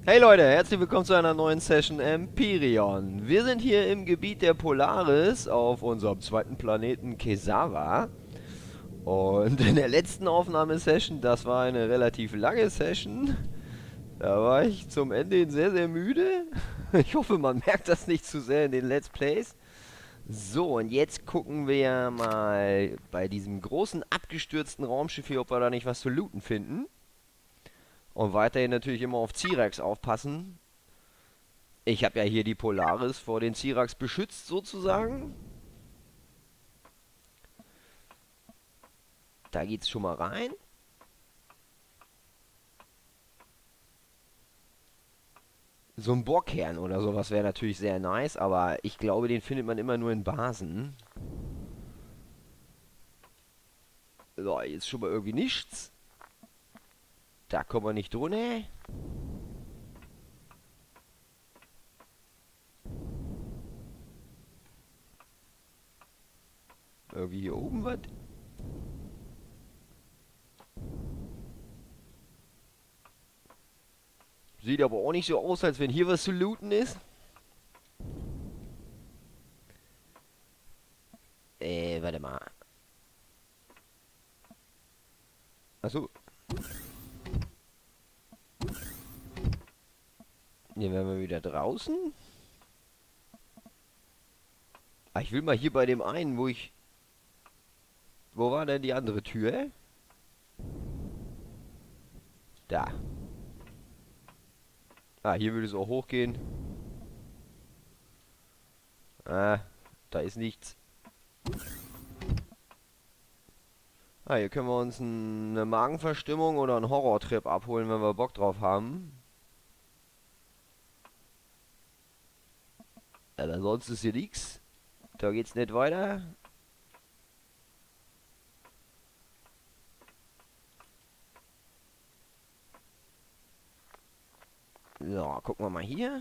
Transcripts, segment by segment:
Hey Leute, herzlich willkommen zu einer neuen Session Empyrion. Wir sind hier im Gebiet der Polaris auf unserem zweiten Planeten Kesara. Und in der letzten Aufnahmesession, das war eine relativ lange Session, da war ich zum Ende hin sehr, sehr müde. Ich hoffe, man merkt das nicht zu sehr in den Let's Plays. So, und jetzt gucken wir mal bei diesem großen abgestürzten Raumschiff hier, ob wir da nicht was zu looten finden. Und weiterhin natürlich immer auf Cyrax aufpassen. Ich habe ja hier die Polaris vor den Cyrax beschützt, sozusagen. Da geht's schon mal rein. So ein Bohrkern oder sowas wäre natürlich sehr nice, aber ich glaube, den findet man immer nur in Basen. So, jetzt schon mal irgendwie nichts. Da kommen wir nicht drunter. Irgendwie hier oben was. Sieht aber auch nicht so aus, als wenn hier was zu looten ist. Warte mal. Achso. Hier wären wir wieder draußen. Ah, ich will mal hier bei dem einen, wo ich... Wo war denn die andere Tür? Da. Ah, hier würde es auch hochgehen. Ah, da ist nichts. Ah, hier können wir uns eine Magenverstimmung oder einen Horrortrip abholen, wenn wir Bock drauf haben. Aber sonst ist hier nichts. Da geht's nicht weiter. So, gucken wir mal hier.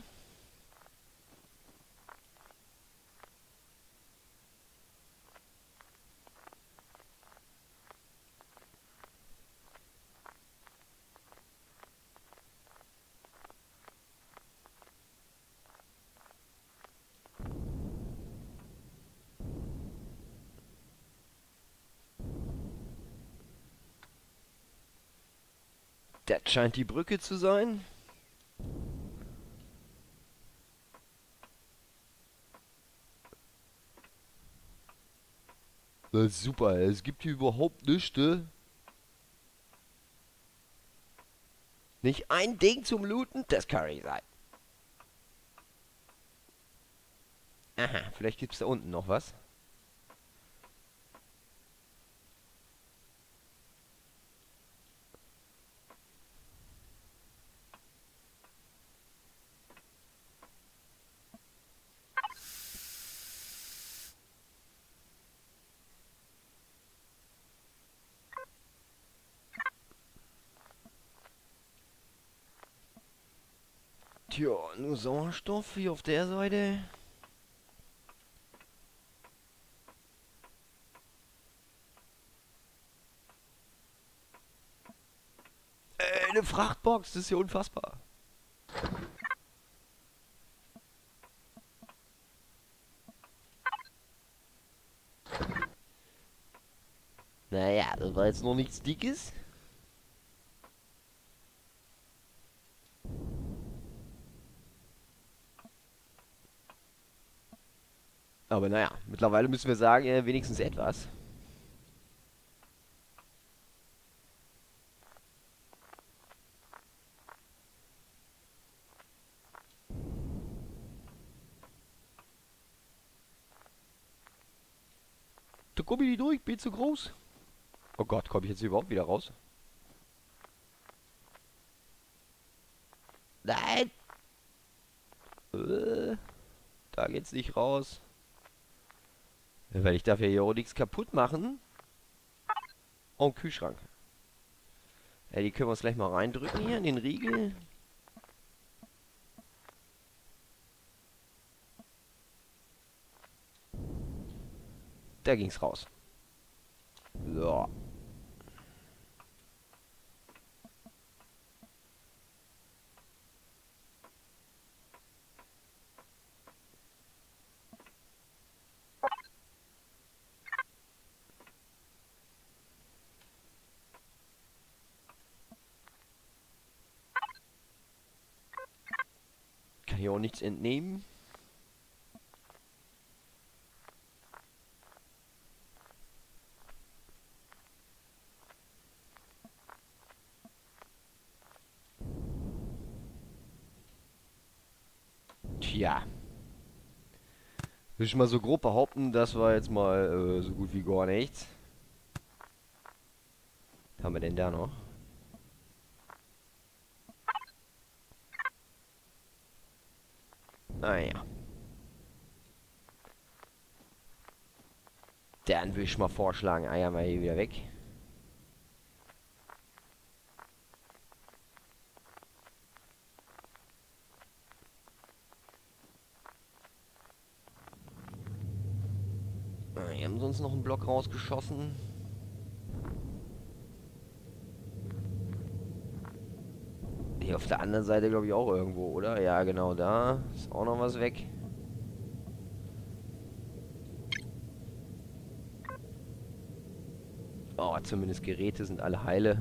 Das scheint die Brücke zu sein. Das ist super, es gibt hier überhaupt nichts. Nicht ein Ding zum Looten, das kann nicht sein. Aha, vielleicht gibt's da unten noch was. Tja, nur Sauerstoff hier auf der Seite. Eine Frachtbox, das ist ja unfassbar. Naja, das war jetzt noch nichts Dickes. Aber naja, mittlerweile müssen wir sagen, wenigstens etwas. Da komme ich nicht durch, bin zu groß. Oh Gott, komme ich jetzt überhaupt wieder raus? Nein! Äh, Da geht's nicht raus. Weil ich darf ja hier auch nichts kaputt machen. Oh, ein Kühlschrank. Ja, die können wir uns gleich mal reindrücken hier in den Riegel. Da ging's raus. So. Kann hier auch nichts entnehmen. Tja. Will ich mal so grob behaupten, das war jetzt mal so gut wie gar nichts. Was haben wir denn da noch? Naja. Dann würde ich mal vorschlagen, Eier mal hier wieder weg. Wir haben sonst noch einen Block rausgeschossen. Hier auf der anderen Seite glaube ich auch irgendwo, oder? Ja, genau da. Ist auch noch was weg. Oh, zumindest Geräte sind alle heile.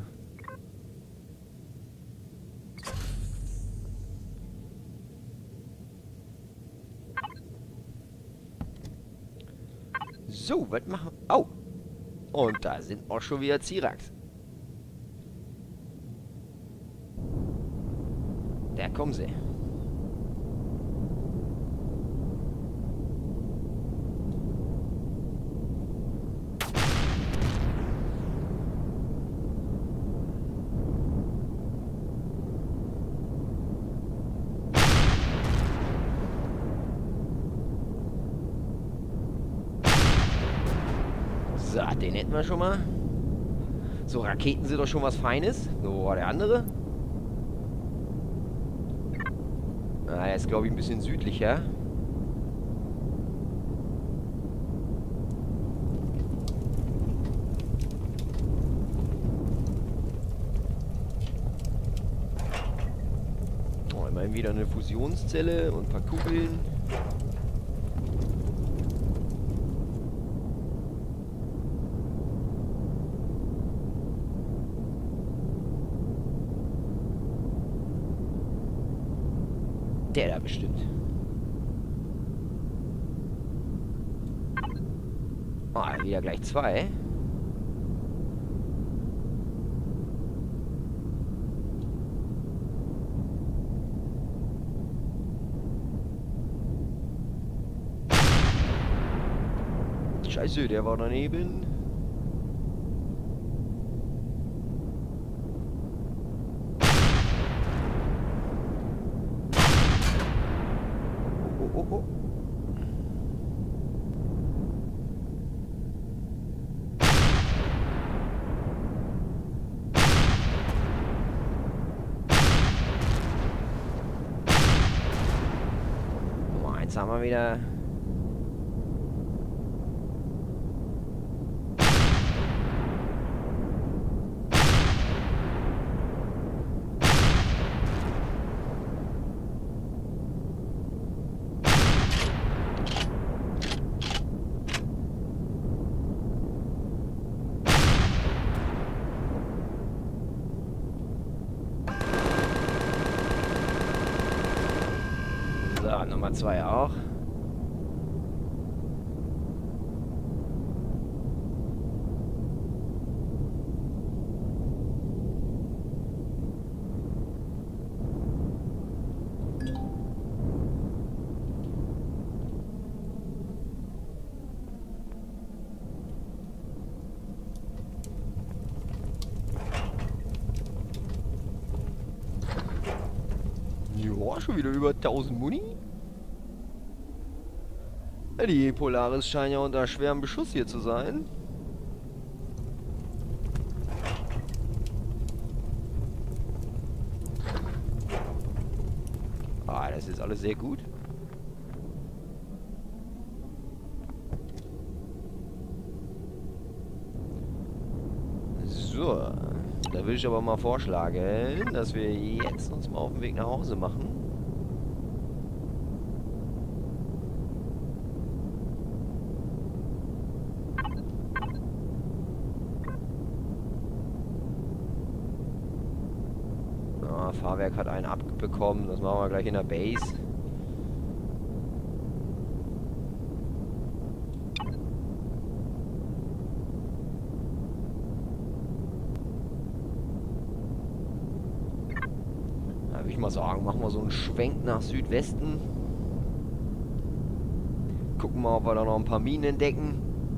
So, was machen wir? Oh! Und da sind auch schon wieder Zirax. Da kommen sie. So, den hätten wir schon mal. So, Raketen sind doch schon was Feines. So, der andere. Ah, er ist, glaube ich, ein bisschen südlicher. Oh, immerhin wieder eine Fusionszelle und ein paar Kugeln. Der da bestimmt. Ah, wieder gleich zwei. Scheiße, der war daneben. Oh. Oh, jetzt haben wir wieder. So, Nummer 2 auch. Ja, schon wieder über 1000 Muni. Ja, die Polaris scheinen ja unter schwerem Beschuss hier zu sein. Ah, das ist alles sehr gut. So, da würde ich aber mal vorschlagen, dass wir jetzt uns mal auf den Weg nach Hause machen. Ja, Fahrwerk hat einen abbekommen, das machen wir gleich in der Base. ich mal sagen, machen wir so einen Schwenk nach Südwesten. Gucken mal, ob wir da noch ein paar Minen entdecken.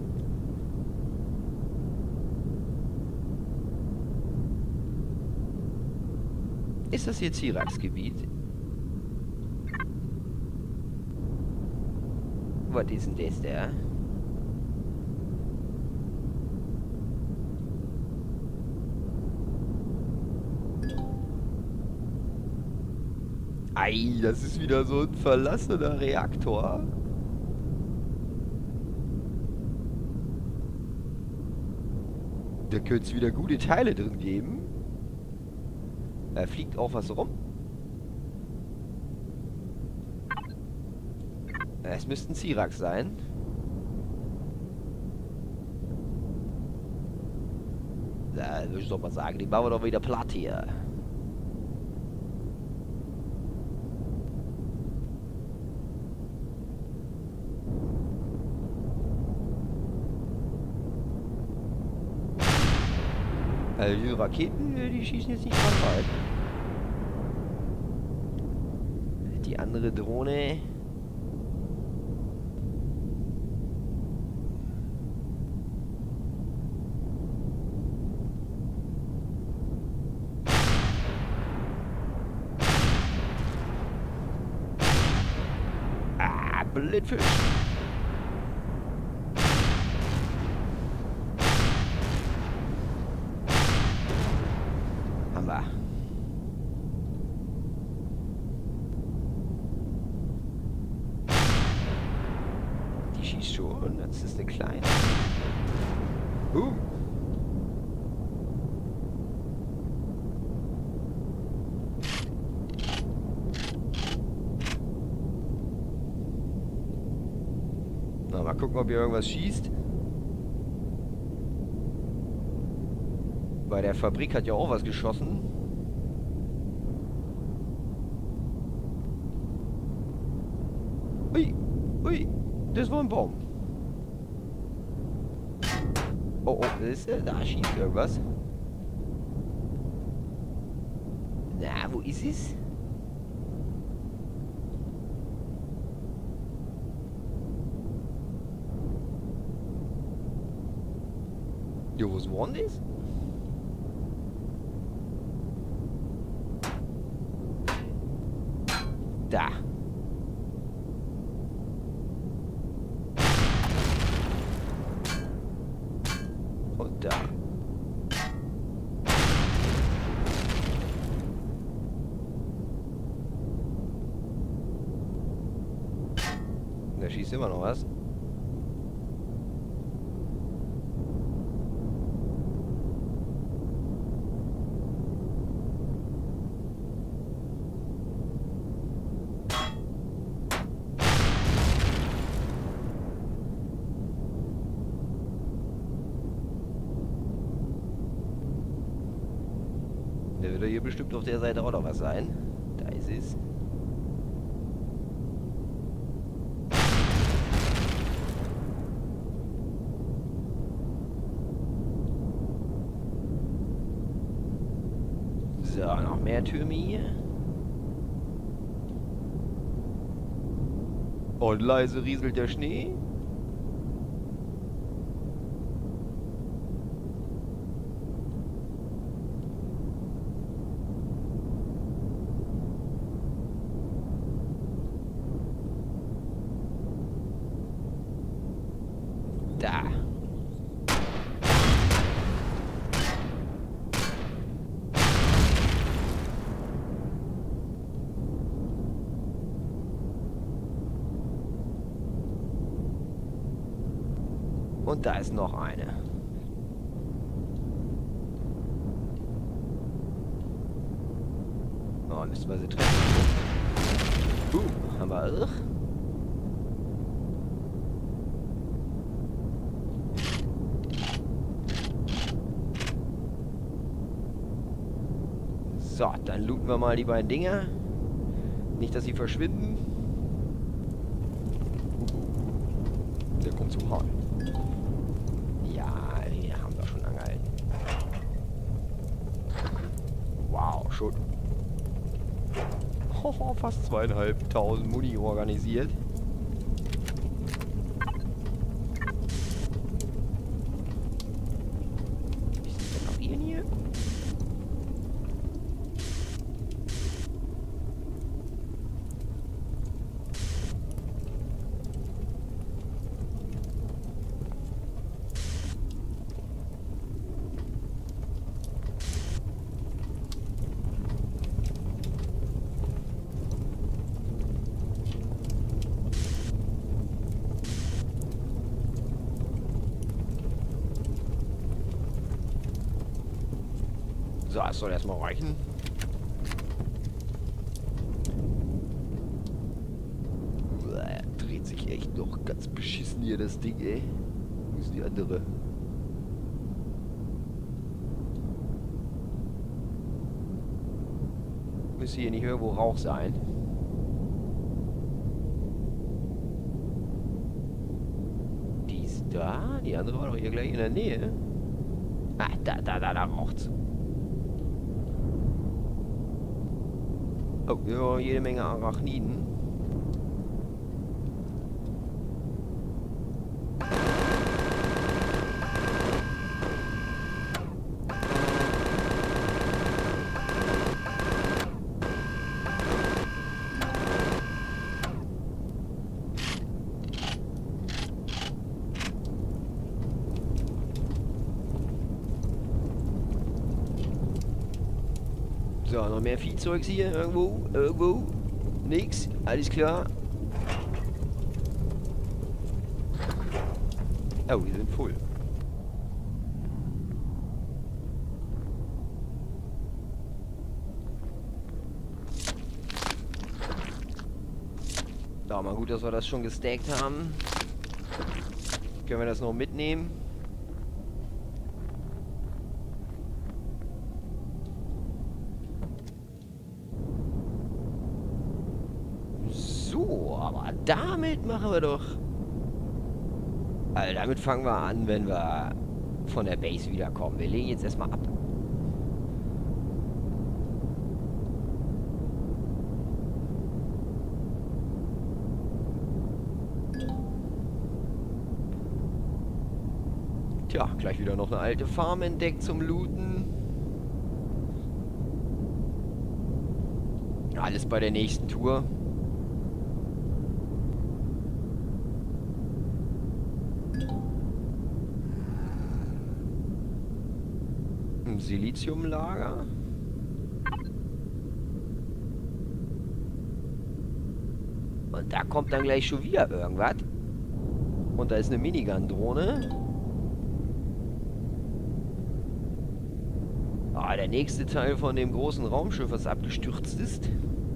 Ist das hier Zirax-Gebiet? Was ist denn das da? Ei, das ist wieder so ein verlassener Reaktor. Da könnte es wieder gute Teile drin geben. Da fliegt auch was rum. Es müssten Zirax sein. Da würde ich doch mal sagen, die bauen wir doch wieder platt hier. Also die Raketen, die schießen jetzt nicht dran weit. Die andere Drohne. Ah, Blindfisch. Die schießt schon, das ist eine kleine. Na, mal gucken, ob hier irgendwas schießt. Bei der Fabrik hat ja auch was geschossen. Ui, ui, das war ein Baum. Oh, oh, da schießt irgendwas. Na, wo ist es? Jo, was war denn das? Da. Und da. Da schießt immer noch was. Da wird hier bestimmt auf der Seite auch noch was sein. Da ist es. So, noch mehr Türme hier. Und leise rieselt der Schnee. Da. Und da ist noch eine. Oh, müssen wir sie treffen. Haben wir auch. So, dann looten wir mal die beiden Dinger. Nicht, dass sie verschwinden. Der kommt zum Hauen. Ja, die haben wir schon angehalten. Wow, schon. Fast 2500 Muni organisiert. Ist denn noch ihr hier? So, das soll erstmal reichen. Uah, dreht sich echt noch ganz beschissen hier das Ding, ey. Wo ist die andere? Müsste hier nicht irgendwo Rauch sein. Die ist da. Die andere war doch hier gleich in der Nähe. Ah, da raucht's. Oh, ja, jede Menge Arachniden. So, noch mehr Viehzeugs hier. Irgendwo. Nix. Alles klar. Oh, die sind voll. Ja, mal gut, dass wir das schon gestackt haben. Können wir das noch mitnehmen? So, aber damit machen wir doch... Also damit fangen wir an, wenn wir von der Base wiederkommen. Wir legen jetzt erstmal ab. Tja, gleich wieder noch eine alte Farm entdeckt zum Looten. Alles bei der nächsten Tour. Ein Siliziumlager. Und da kommt dann gleich schon wieder irgendwas. Und da ist eine Minigun-Drohne. Ah, der nächste Teil von dem großen Raumschiff, was abgestürzt ist.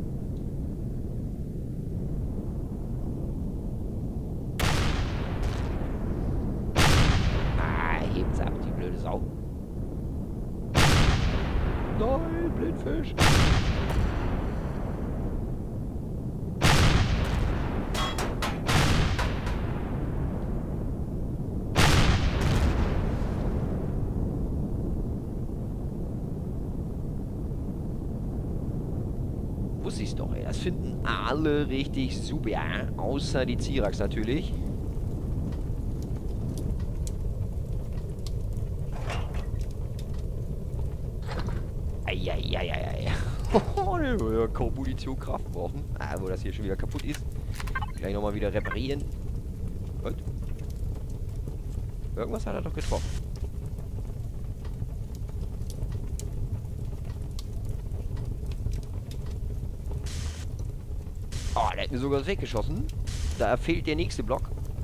Ah, hebt's ab, die blöde Sau. Nein, Blindfisch. Wusste ich's doch, ey. Das finden alle richtig super. Außer die Zirax natürlich. Eieieiei. Kaum Munition Kraft brauchen. Ah, wo das hier schon wieder kaputt ist. Gleich nochmal wieder reparieren. Und? Irgendwas hat er doch getroffen. Oh, der hat mir sogar weggeschossen. Da fehlt der nächste Block.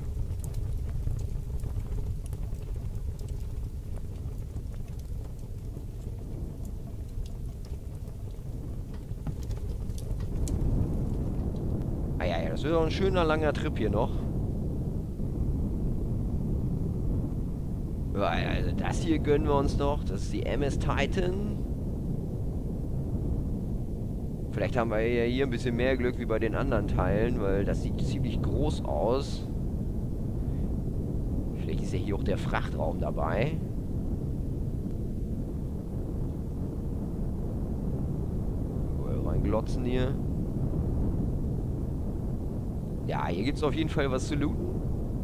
Ah ja, das wird doch ein schöner langer Trip hier noch. Also das hier gönnen wir uns noch. Das ist die MS Titan. Vielleicht haben wir ja hier ein bisschen mehr Glück wie bei den anderen Teilen, weil das sieht ziemlich groß aus. Vielleicht ist ja hier auch der Frachtraum dabei. Ranglotzen hier. Ja, hier gibt es auf jeden Fall was zu looten.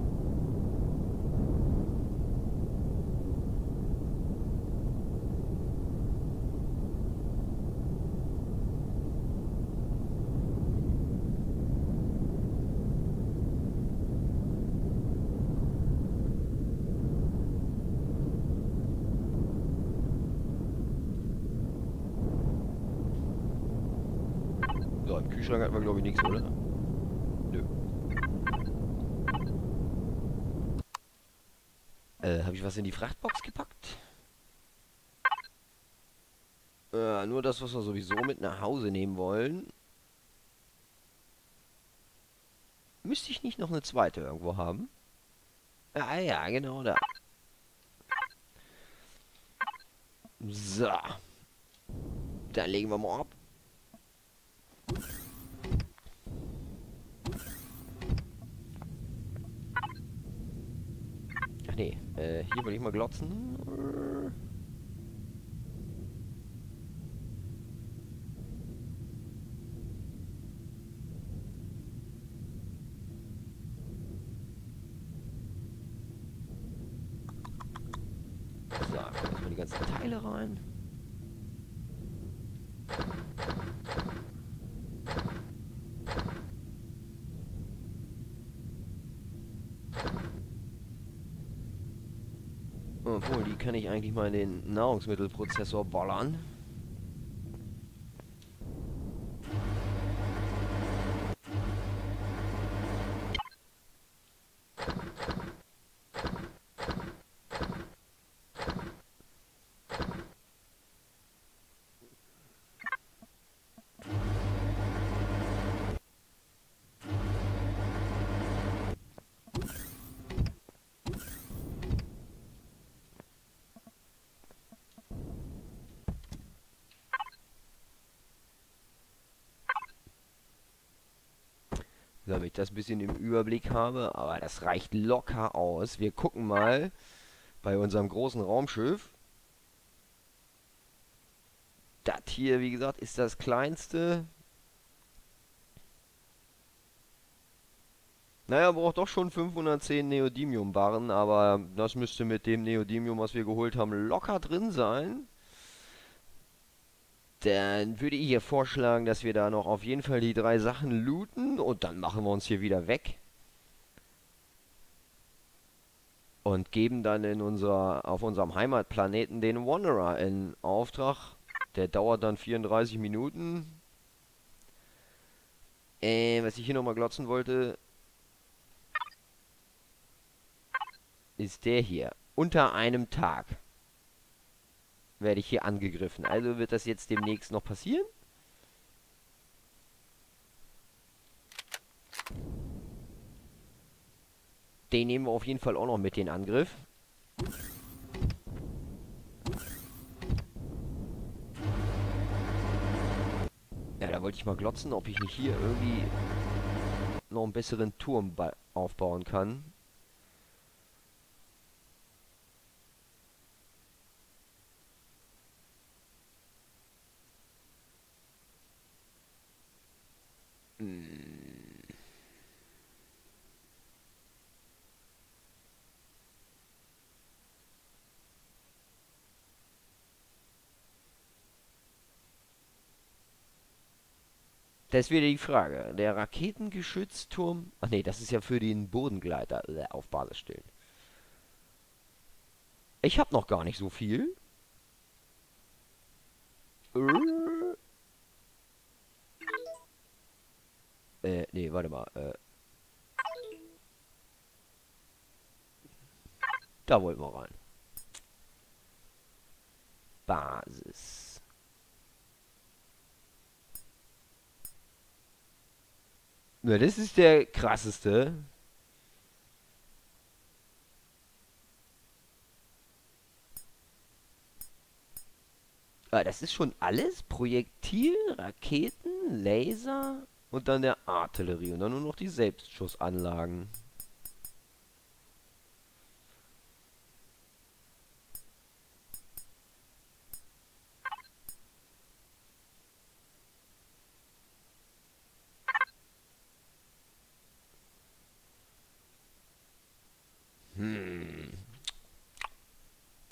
So, im Kühlschrank hatten wir, glaube ich, nichts, oder? Nö. Habe ich was in die Frachtbox gepackt? Nur das, was wir sowieso mit nach Hause nehmen wollen. Müsste ich nicht noch eine zweite irgendwo haben? Ah ja, genau da. So, dann legen wir mal ab. Ach nee, hier will ich mal glotzen. So, kommen erstmal die ganzen Teile rein. Obwohl, die kann ich eigentlich mal in den Nahrungsmittelprozessor ballern. Damit ich das ein bisschen im Überblick habe. Aber das reicht locker aus. Wir gucken mal bei unserem großen Raumschiff. Das hier, wie gesagt, ist das kleinste. Naja, braucht doch schon 510 Neodymium-Barren, aber das müsste mit dem Neodymium, was wir geholt haben, locker drin sein. Dann würde ich hier vorschlagen, dass wir da noch auf jeden Fall die 3 Sachen looten und dann machen wir uns hier wieder weg. Und geben dann auf unserem Heimatplaneten den Wanderer in Auftrag. Der dauert dann 34 Minuten. Was ich hier nochmal glotzen wollte, ist der hier. Unter einem Tag werde ich hier angegriffen. Also wird das jetzt demnächst noch passieren. Den nehmen wir auf jeden Fall auch noch mit in Angriff. Ja, da wollte ich mal glotzen, ob ich nicht hier irgendwie noch einen besseren Turm aufbauen kann. Hm. Das ist wieder die Frage. Der Raketengeschützturm. Ach nee, das ist ja für den Bodengleiter auf Basis stellen. Ich habe noch gar nicht so viel. Nee, warte mal. Da wollten wir rein. Basis. Na, das ist der krasseste. Ah, das ist schon alles? Projektil, Raketen, Laser und dann der Artillerie. Und dann nur noch die Selbstschussanlagen.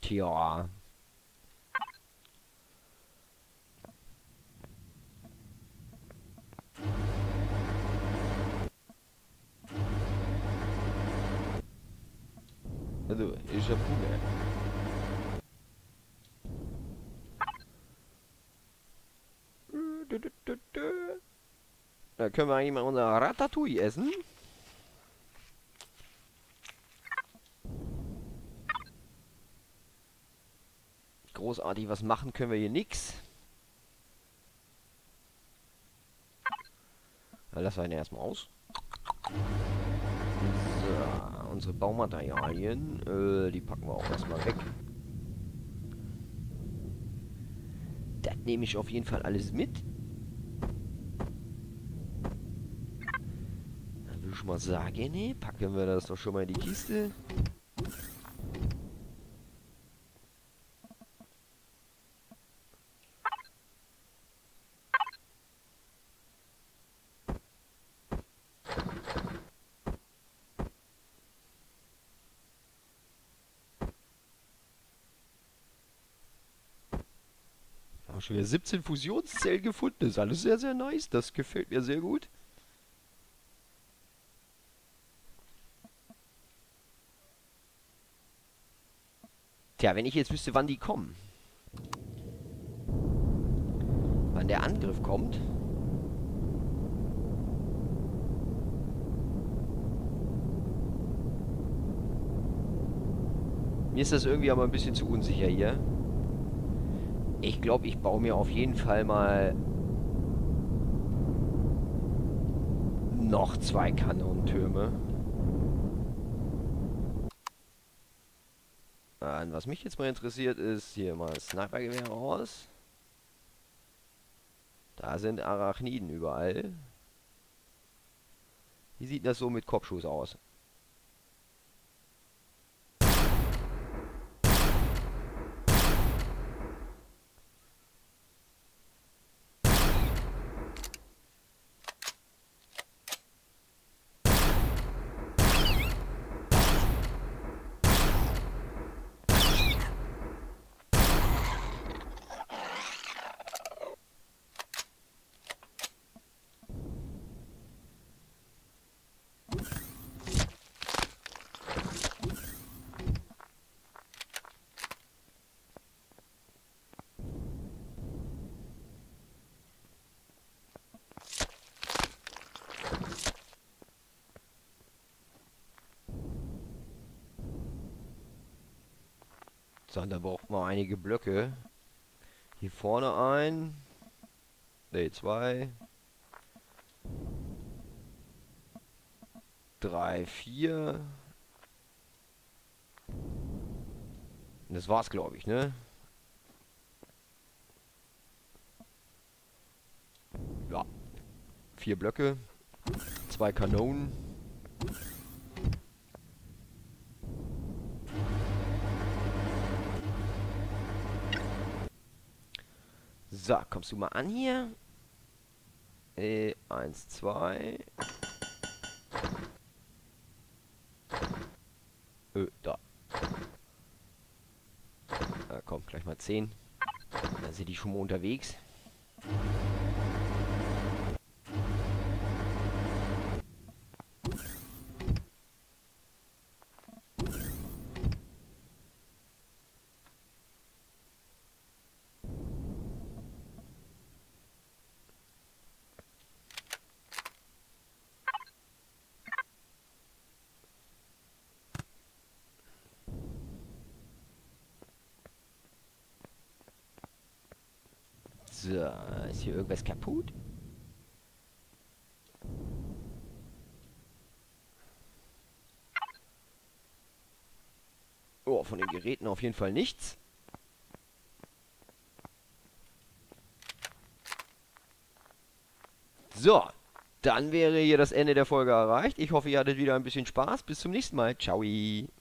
Tja. Also, ich hab Hunger. Da können wir eigentlich mal unser Ratatouille essen. Großartig was machen können wir hier nix. Dann lassen wir ihn erstmal aus. So, unsere Baumaterialien, die packen wir auch erstmal weg. Das nehme ich auf jeden Fall alles mit. Dann würde ich mal sagen, ne, packen wir das doch schon mal in die Kiste. Schon wieder 17 Fusionszellen gefunden. Das ist alles sehr, sehr nice. Das gefällt mir sehr gut. Tja, wenn ich jetzt wüsste, wann die kommen. Wann der Angriff kommt. Mir ist das irgendwie aber ein bisschen zu unsicher hier. Ich glaube, ich baue mir auf jeden Fall mal noch 2 Kanonentürme. Was mich jetzt mal interessiert ist, hier mal Snipergewehre raus. Da sind Arachniden überall. Wie sieht das so mit Kopfschuss aus? So, da braucht man einige Blöcke. Hier vorne ein. Ne, 2. 3, 4. Das war's, glaube ich, ne? Ja. 4 Blöcke. 2 Kanonen. So, kommst du mal an hier? 1, 2. Da. Komm, gleich mal 10. Dann sind die schon mal unterwegs. So, ist hier irgendwas kaputt? Oh, von den Geräten auf jeden Fall nichts. So, dann wäre hier das Ende der Folge erreicht. Ich hoffe, ihr hattet wieder ein bisschen Spaß. Bis zum nächsten Mal. Ciao.